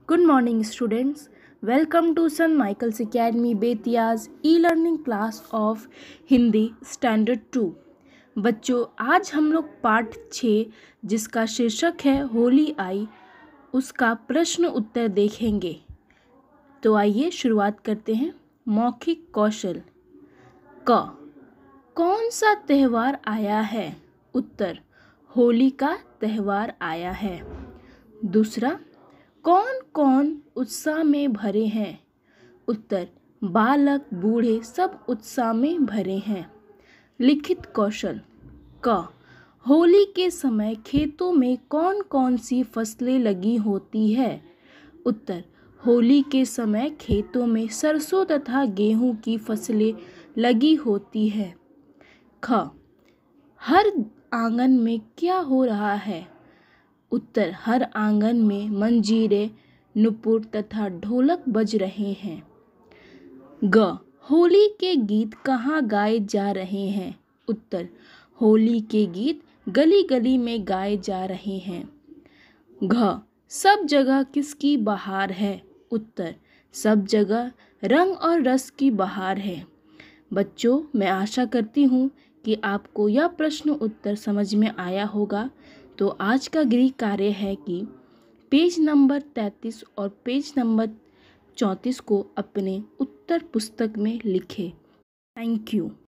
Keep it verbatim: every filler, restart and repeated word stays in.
Good morning, students. Welcome to Saint Michael's Academy Betia's e-learning class of Hindi standard two. बच्चों, आज हम लोग पाठ छः जिसका शीर्षक है होली आई उसका प्रश्न उत्तर देखेंगे। तो आइए शुरुआत करते हैं। मौखिक कौशल। क कौन सा त्यौहार आया है? उत्तर, होली का त्यौहार आया है। दूसरा, कौन कौन उत्साह में भरे हैं? उत्तर, बालक बूढ़े सब उत्साह में भरे हैं। लिखित कौशल। क होली के समय खेतों में कौन कौन सी फसलें लगी होती है? उत्तर, होली के समय खेतों में सरसों तथा गेहूं की फसलें लगी होती है। ख हर आंगन में क्या हो रहा है? उत्तर, हर आंगन में मंजीरे, नुपुर तथा ढोलक बज रहे हैं। ग होली के गीत कहाँ गाए जा रहे हैं? उत्तर, होली के गीत गली गली में गाए जा रहे हैं। घ सब जगह किसकी बहार है? उत्तर, सब जगह रंग और रस की बहार है। बच्चों, मैं आशा करती हूँ कि आपको यह प्रश्न उत्तर समझ में आया होगा। तो आज का गृह कार्य है कि पेज नंबर तैंतीस और पेज नंबर चौंतीस को अपने उत्तर पुस्तक में लिखें। Thank you.